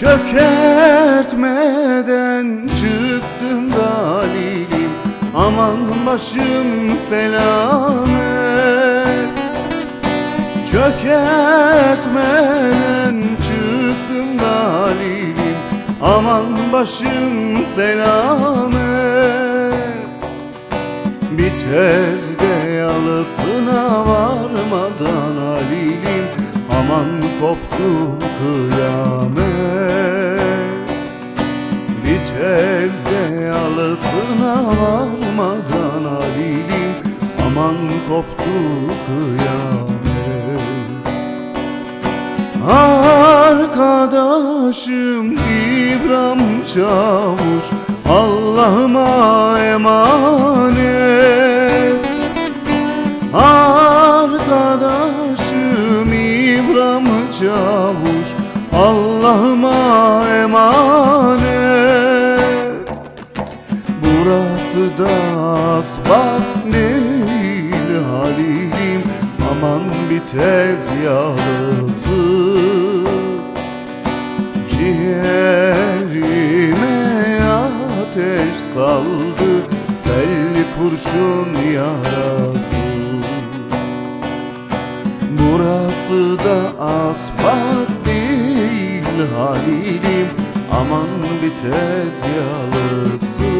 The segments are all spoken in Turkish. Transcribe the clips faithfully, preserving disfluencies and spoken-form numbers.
Çökertmeden çıktım Galil'im, aman başım selamet. Çökertmeden çıktım Galil'im, aman başım selamet. Bir tezde yalısına varmadan Halil'im, aman koptu kıyamet. Bir tezde yalısına varmadan Halil'im, aman koptu kıyamet. Arkadaşım İbrahim Çavuş, Allah'ıma emanet. Arkadaşım İbrahim Çavuş, Allah'ıma emanet. Burası da asbak değil Halil'im, aman bir tez yağlısı. Ciğerime ateş saldı, telli kurşun yarası. Burası da asbak değil Halil'im, aman bir tez yalısı.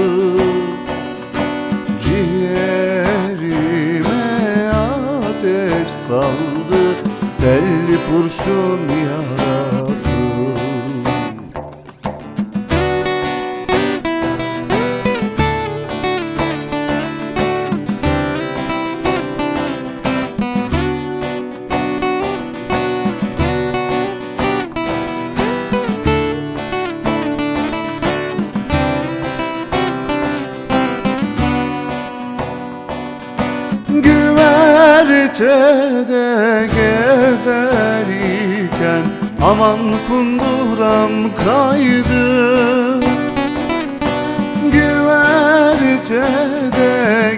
Ciğerime ateş saldı, telli kurşun yarası. Güvertede gezerken aman kunduram kaydı. Güvertede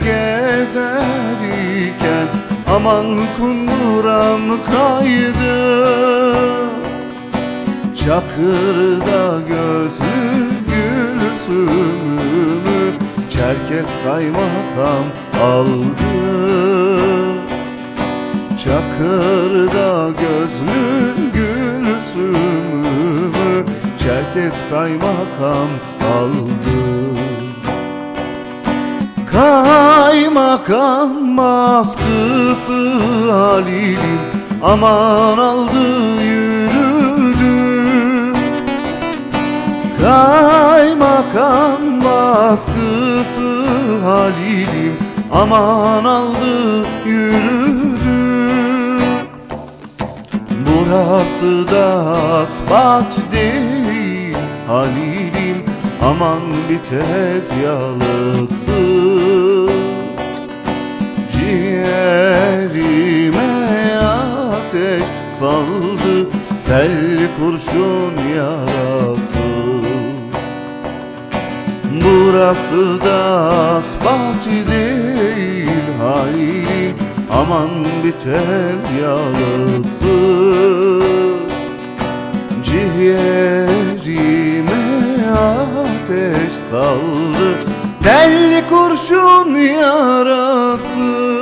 gezerken aman kunduram kaydı. Çakırda gözlü Gülsüm'ümü Çerkez kaymakam aldı. Çakırda gözlü Gülsüm'ümü Çerkez kaymakam aldı. Kaymakam baskısı Halil'im, aman aldı yürüdü. Kaymakam baskısı Halil'im, aman aldı yürüdü. Burası da asbat değil Halil'im, aman bir tez yalısı. Ciğerime ateş saldı, telli kurşun yarası. Burası da asbat değil Halil'im, aman bir tez yalısı. Ciğerime ateş saldı, telli kurşun yarası.